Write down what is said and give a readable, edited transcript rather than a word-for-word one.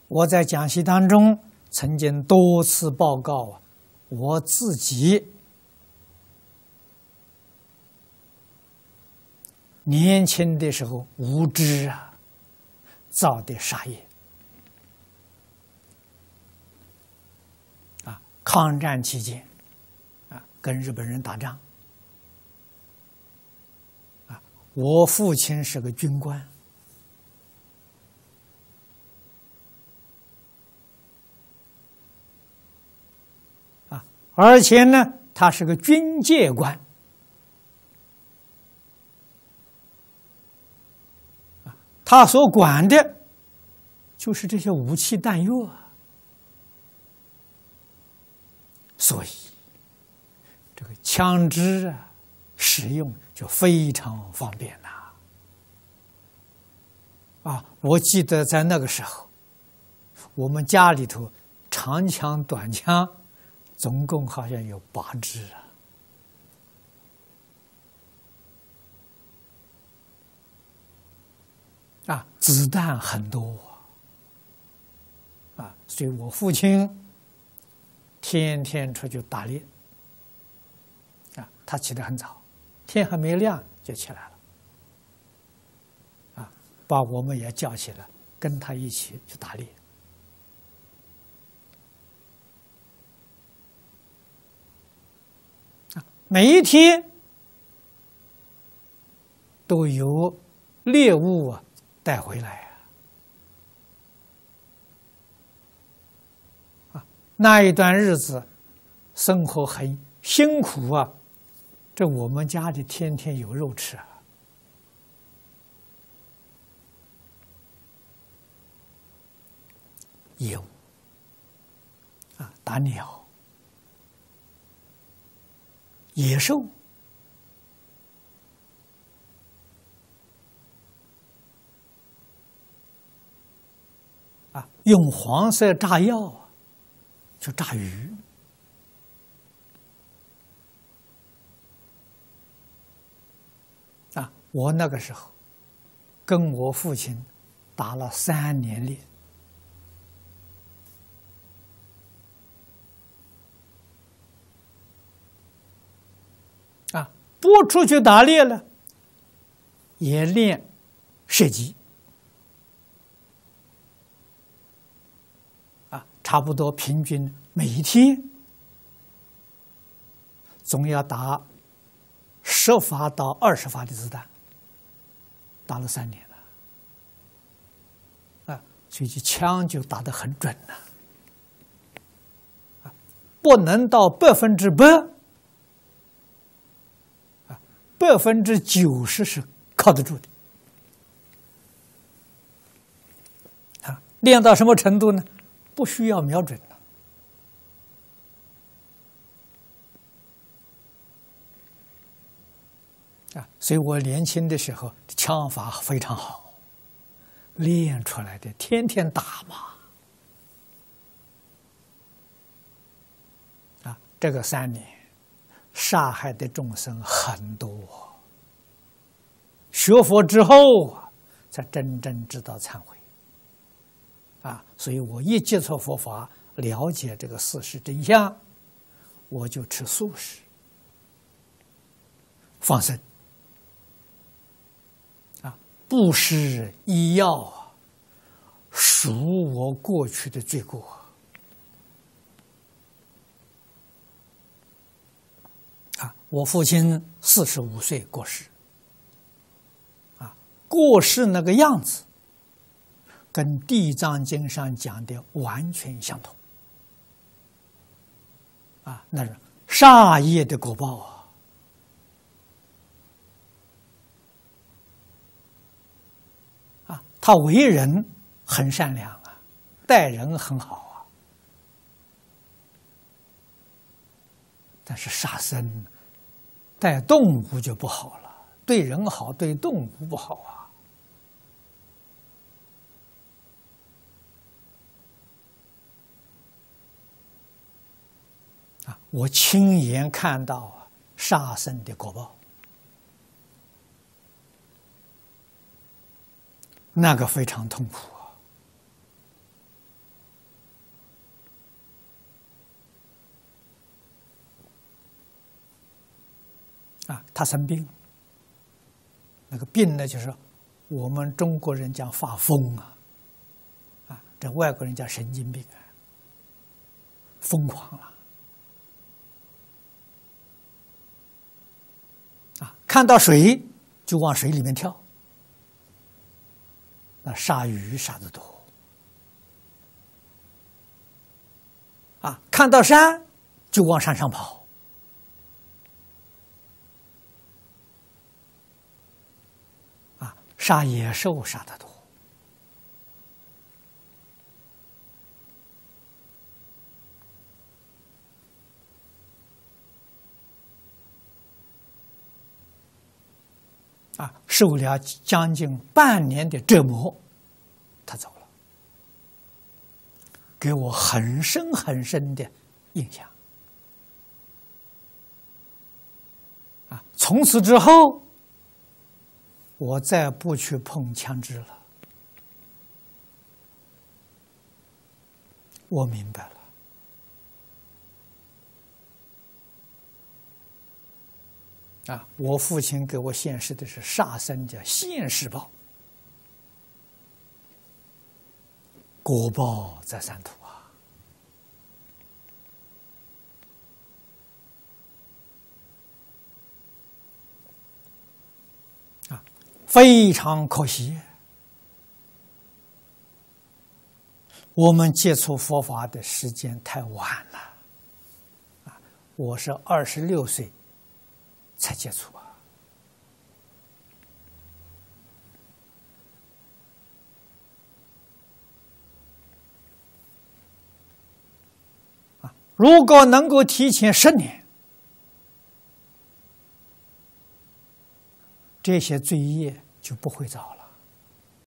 我在讲习当中曾经多次报告我自己年轻的时候无知造的杀业抗战期间跟日本人打仗我父亲是个军官而且呢他是个军界官他所管的就是这些武器弹药所以这个枪支使用就非常方便我记得在那个时候我们家里头长枪短枪总共好像有8支子弹很多所以我父亲天天出去打猎他起得很早，天还没亮就起来了把我们也叫起来跟他一起去打猎每一天都有猎物带回来那一段日子生活很辛苦这我们家里天天有肉吃有打鸟野兽用黄色炸药就炸鱼我那个时候跟我父亲打了3年猎不出去打猎了也练射击差不多平均每一天总要打10发到20发的子弹打了3年了所以枪就打得很准了不能到100%，90%是靠得住的练到什么程度呢？不需要瞄准了所以我年轻的时候枪法非常好，练出来的，天天打嘛这个3年杀害的众生很多，学佛之后才真正知道忏悔所以我一接触佛法，了解这个事实真相，我就吃素食，放生布施医药赎我过去的罪过我父亲45岁过世过世那个样子跟《地藏经》上讲的完全相同那是杀业的果报他为人很善良待人很好但是杀生待动物就不好了，对人好对动物不好我亲眼看到杀生的果报，那个非常痛苦他生病，那个病呢，就是我们中国人讲发疯这外国人叫神经病疯狂了看到水就往水里面跳，杀鱼杀得多看到山就往山上跑杀野兽杀得多受了将近半年的折磨，他走了，给我很深很深的印象从此之后，我再不去碰枪支了。我明白了我父亲给我显示的是杀生叫现世报，果报在三途非常可惜，我们接触佛法的时间太晚了我是26岁才接触如果能够提前10年，这些罪业就不会造了